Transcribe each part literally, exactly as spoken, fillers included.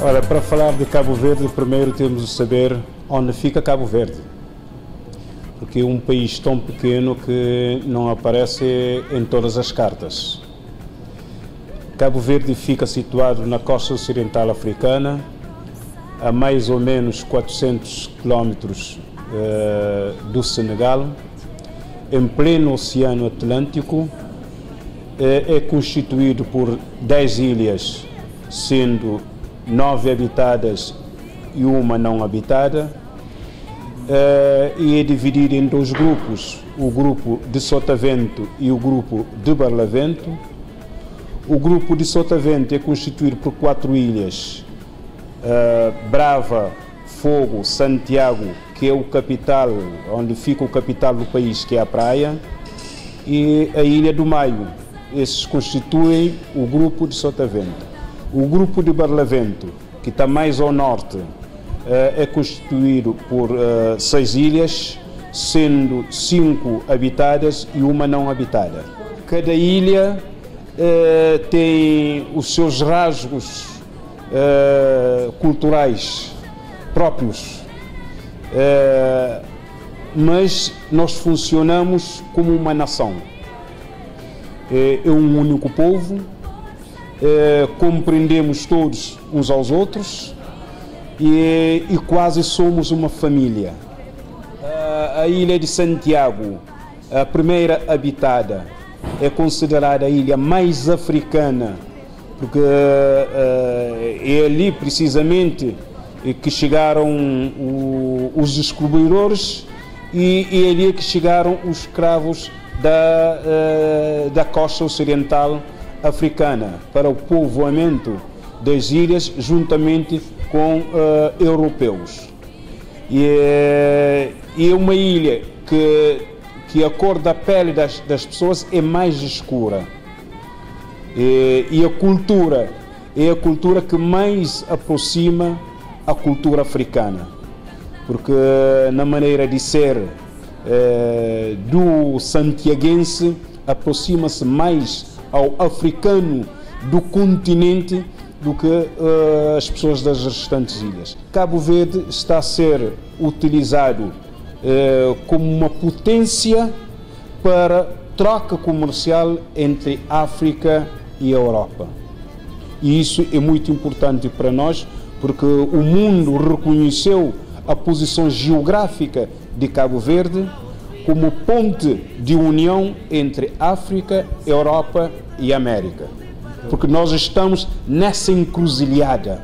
Ora, para falar de Cabo Verde, primeiro temos de saber onde fica Cabo Verde. Porque é um país tão pequeno que não aparece em todas as cartas. Cabo Verde fica situado na costa ocidental africana, a mais ou menos quatrocentos quilómetros uh, do Senegal, em pleno Oceano Atlântico. É constituído por dez ilhas, sendo nove habitadas e uma não habitada, e é dividido em dois grupos, o grupo de Sotavento e o grupo de Barlavento. O grupo de Sotavento é constituído por quatro ilhas, Brava, Fogo, Santiago, que é o capital, onde fica o capital do país, que é a praia, e a Ilha do Maio. Esses constituem o grupo de Sotavento. O grupo de Barlavento, que está mais ao norte, é constituído por seis ilhas, sendo cinco habitadas e uma não habitada. Cada ilha tem os seus rasgos culturais próprios, mas nós funcionamos como uma nação. É um único povo, é, compreendemos todos uns aos outros e, e quase somos uma família. A, a ilha de Santiago, a primeira habitada, é considerada a ilha mais africana, porque é, é ali precisamente que chegaram o, os descobridores e é ali que chegaram os escravos Da, uh, da costa ocidental africana para o povoamento das ilhas juntamente com uh, europeus. E é, é uma ilha que, que a cor da pele das, das pessoas é mais escura. E, e a cultura é a cultura que mais aproxima a cultura africana, porque na maneira de ser Eh, do santiaguense aproxima-se mais ao africano do continente do que uh, as pessoas das restantes ilhas. Cabo Verde está a ser utilizado uh, como uma potência para troca comercial entre África e Europa. E isso é muito importante para nós, porque o mundo reconheceu a posição geográfica de Cabo Verde como ponte de união entre África, Europa e América. Porque nós estamos nessa encruzilhada.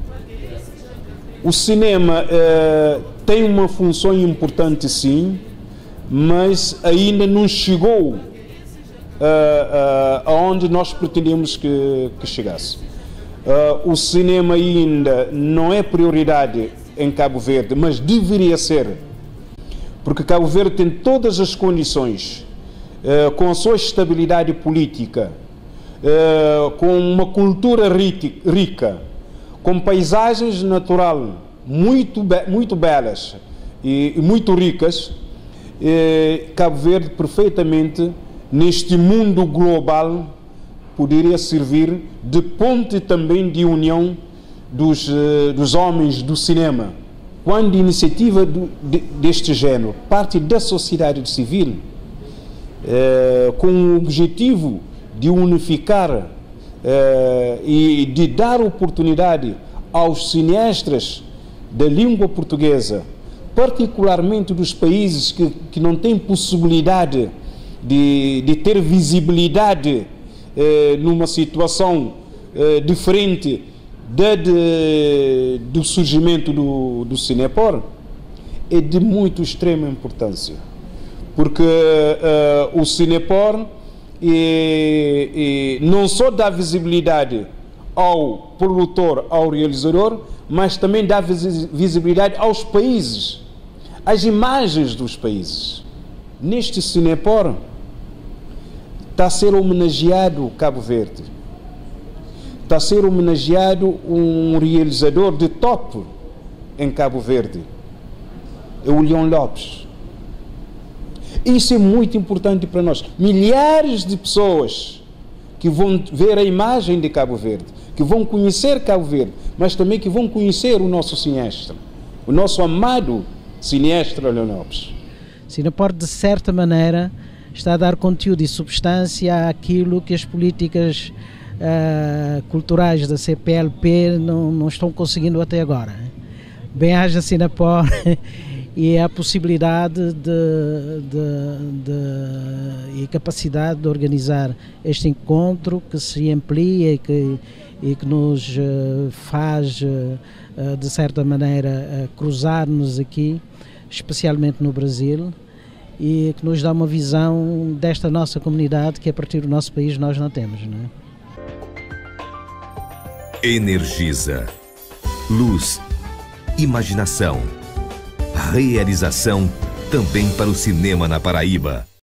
O cinema eh, tem uma função importante, sim, mas ainda não chegou eh, eh, aonde nós pretendíamos que, que chegasse. Eh, o cinema ainda não é prioridade em Cabo Verde, mas deveria ser, porque Cabo Verde tem todas as condições, eh, com a sua estabilidade política, eh, com uma cultura rica, com paisagens naturais muito, be muito belas e, e muito ricas. eh, Cabo Verde perfeitamente, neste mundo global, poderia servir de ponte também de união Dos, dos homens do cinema. Quando a iniciativa do, de, deste género parte da sociedade civil, eh, com o objetivo de unificar eh, e de dar oportunidade aos cineastas da língua portuguesa, particularmente dos países que, que não têm possibilidade de, de ter visibilidade eh, numa situação eh, diferente Desde do surgimento do, do Cinepor, é de muito extrema importância, porque uh, o Cinepor é, é, não só dá visibilidade ao produtor, ao realizador, mas também dá visibilidade aos países, às imagens dos países. Neste Cinepor está a ser homenageado Cabo Verde. Está a ser homenageado um realizador de top em Cabo Verde, é o Leão Lopes. Isso é muito importante para nós. Milhares de pessoas que vão ver a imagem de Cabo Verde, que vão conhecer Cabo Verde, mas também que vão conhecer o nosso cineasta, o nosso amado cineasta Leonel Lopes. Sinapor, de certa maneira, está a dar conteúdo e substância àquilo que as políticas uh, culturais da C P L P não, não estão conseguindo até agora. Bem-aja Sinapor e a possibilidade de, de, de, e capacidade de organizar este encontro que se amplia e que, e que nos uh, faz, uh, de certa maneira, uh, cruzar-nos aqui, especialmente no Brasil, e que nos dá uma visão desta nossa comunidade que a partir do nosso país nós não temos, não é? Energisa. Luz. Imaginação. Realização também para o cinema na Paraíba.